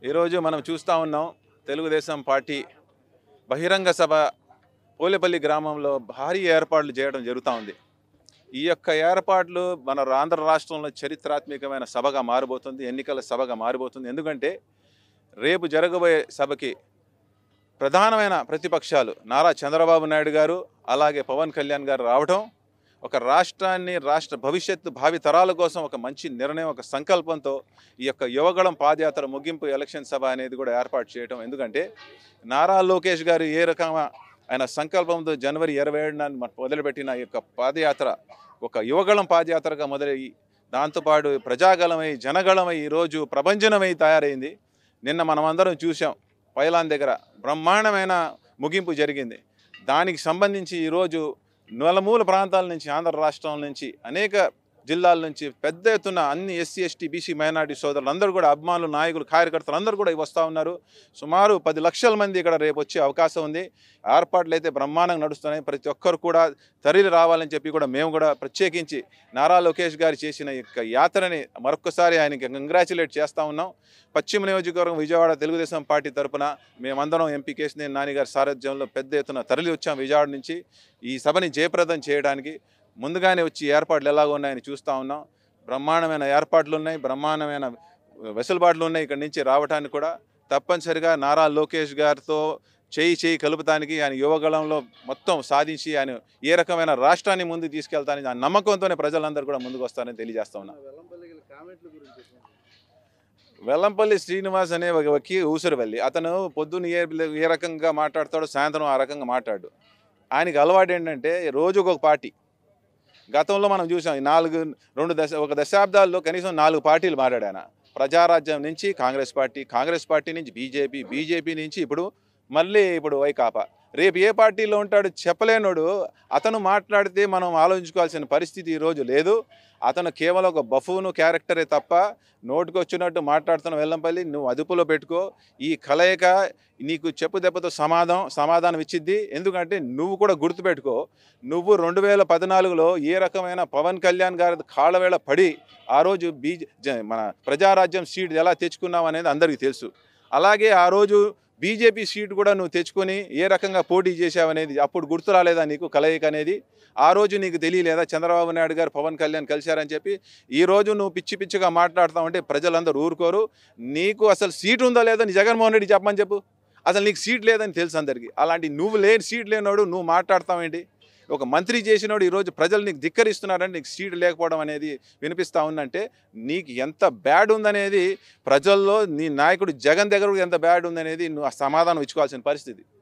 ఈరోజు మనం చూస్తూ ఉన్నాం తెలుగుదేశం పార్టీ బహిరంగ సభ పోలేపల్లి గ్రామంలో భారీ ఏర్పాట్లు చేయడం జరుగుతూ ఉంది. ఈ యొక్క ఏర్పాట్లు మన ఆంధ్ర రాష్ట్రంలో చరిత్రాత్మకమైన సభగా మారబోతుంది, ఎన్నికల సభగా మారబోతుంది. ఎందుకంటే రేపు జరగబోయే సభకి ప్రధానమైన ప్రతిపక్షాలు నారా చంద్రబాబు నాయుడు గారు అలాగే పవన్ కళ్యాణ్ గారు రావడం ఒక రాష్ట్రాన్ని రాష్ట్ర భవిష్యత్తు భావి తరాల కోసం ఒక మంచి నిర్ణయం, ఒక సంకల్పంతో ఈ యొక్క యువగళం పాదయాత్ర ముగింపు ఎలక్షన్ సభ అనేది కూడా ఏర్పాటు చేయడం. ఎందుకంటే నారా లోకేష్ గారు ఏ రకమైన ఆయన సంకల్పంతో జనవరి 27న మొదలుపెట్టిన ఈ యొక్క పాదయాత్ర ఒక యువగళం పాదయాత్రగా మొదలయ్యి దాంతోపాటు ప్రజాగళమై జనగళమై ఈరోజు ప్రభంజనమై తయారైంది. నిన్న మనమందరం చూసాం, పైలాన్ దగ్గర బ్రహ్మాండమైన ముగింపు జరిగింది. దానికి సంబంధించి ఈరోజు నలుమూల ప్రాంతాల నుంచి, ఆంధ్ర రాష్ట్రం నుంచి, అనేక జిల్లాల నుంచి పెద్ద ఎత్తున అన్ని ఎస్సీ ఎస్టీ బీసీ మైనార్టీ సోదరులు అందరూ కూడా, అభిమానులు, నాయకులు, కార్యకర్తలు అందరూ కూడా వస్తూ ఉన్నారు. సుమారు 10 లక్షల మంది ఇక్కడ రేపు వచ్చే అవకాశం ఉంది. ఏర్పాట్లు అయితే బ్రహ్మాండంగా నడుస్తున్నాయి. ప్రతి ఒక్కరు కూడా తరలి రావాలని చెప్పి కూడా మేము కూడా ప్రత్యేకించి నారా లోకేష్ గారు చేసిన యొక్క యాత్రని మరొకసారి ఆయనకి కంగ్రాచులేట్ చేస్తూ ఉన్నాం. పశ్చిమ నియోజకవర్గం విజయవాడ తెలుగుదేశం పార్టీ తరఫున మేమందరం ఎంపీ కేశినేని నాని గారి సారథ్యంలో పెద్ద ఎత్తున తరలి వచ్చాం విజయవాడ నుంచి ఈ సభని జయప్రదం చేయడానికి. ముందుగానే వచ్చి ఏర్పాట్లు ఎలాగో ఉన్నాయని చూస్తూ ఉన్నాం. బ్రహ్మాండమైన ఏర్పాట్లు ఉన్నాయి, బ్రహ్మాండమైన వెసులుబాట్లు ఉన్నాయి. ఇక్కడి నుంచి రావడానికి కూడా తప్పనిసరిగా నారా లోకేష్ గారితో చేయి కలుపుతానికి, ఆయన యువగళంలో మొత్తం సాధించి ఆయన ఏ రకమైన రాష్ట్రాన్ని ముందుకు తీసుకెళ్తానని ఆ నమ్మకంతోనే ప్రజలందరూ కూడా ముందుకు వస్తారని తెలియజేస్తా ఉన్నాం. వెల్లంపల్లి శ్రీనివాస్ అనే ఒక ఊసరవల్లి అతను పొద్దున్న ఏ రకంగా మాట్లాడతాడో సాయంత్రం ఆ రకంగా మాట్లాడు. ఆయనకి అలవాటు ఏంటంటే రోజుకు ఒక పార్టీ. గతంలో మనం చూసాం ఒక దశాబ్దాల్లో కనీసం 4 పార్టీలు మాట్లాడాను. ప్రజారాజ్యం నుంచి కాంగ్రెస్ పార్టీ నుంచి బీజేపీ నుంచి ఇప్పుడు వైకాపా. రేపు ఏ పార్టీలో ఉంటాడు చెప్పలేనోడు అతను మాట్లాడితే మనం ఆలోచించుకోవాల్సిన పరిస్థితి ఈరోజు లేదు. అతను కేవలం ఒక బఫూను క్యారెక్టరే తప్ప నోటికి వచ్చినట్టు మాట్లాడుతున్న వెల్లంపల్లి నువ్వు అదుపులో పెట్టుకో. ఈ కలయిక నీకు చెప్పు దెబ్బతో సమాధానం ఇచ్చిద్ది. ఎందుకంటే నువ్వు కూడా గుర్తుపెట్టుకో, నువ్వు 2014లో ఏ రకమైన పవన్ కళ్యాణ్ గారి కాళ్ళవేళ పడి ఆ రోజు మన ప్రజారాజ్యం సీట్ ఎలా తెచ్చుకున్నావు అనేది అందరికీ తెలుసు. అలాగే ఆ రోజు బీజేపీ సీట్ కూడా నువ్వు తెచ్చుకొని ఏ రకంగా పోటీ చేశావనేది అప్పుడు గుర్తు రాలేదా నీకు కలయిక అనేది? ఆ రోజు నీకు తెలియలేదా చంద్రబాబు నాయుడు గారు పవన్ కళ్యాణ్ కలిశారని చెప్పి? ఈరోజు నువ్వు పిచ్చిగా మాట్లాడుతావంటే ప్రజలందరూ ఊరుకోరు. నీకు అసలు సీట్ ఉందా లేదా నీ జగన్మోహన్ రెడ్డి చెప్పమని చెప్పు. అసలు నీకు సీట్ లేదని తెలుసు అందరికీ. అలాంటి నువ్వు సీట్ లేనోడు నువ్వు మాట్లాడతావేంటి? ఒక మంత్రి చేసినోడు ఈరోజు ప్రజలు నీకు ధిక్కరిస్తున్నారంటే నీకు సీటు లేకపోవడం అనేది వినిపిస్తూ ఉందంటే నీకు ఎంత బ్యాడ్ ఉందనేది ప్రజల్లో నీ నాయకుడు జగన్ దగ్గర ఎంత బ్యాడ్ ఉందనేది నువ్వు ఆ సమాధానం ఇచ్చుకోవాల్సిన పరిస్థితి.